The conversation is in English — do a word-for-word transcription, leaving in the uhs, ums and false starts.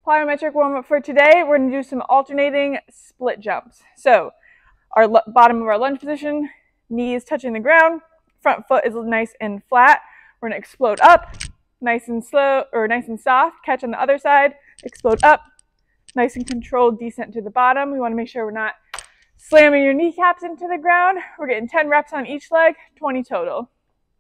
Plyometric warm-up for today. We're going to do some alternating split jumps. So our bottom of our lunge position, knees touching the ground, front foot is nice and flat. We're going to explode up, nice and slow, or nice and soft, catch on the other side, explode up, nice and controlled descent to the bottom. We want to make sure we're not slamming your kneecaps into the ground. We're getting ten reps on each leg, twenty total.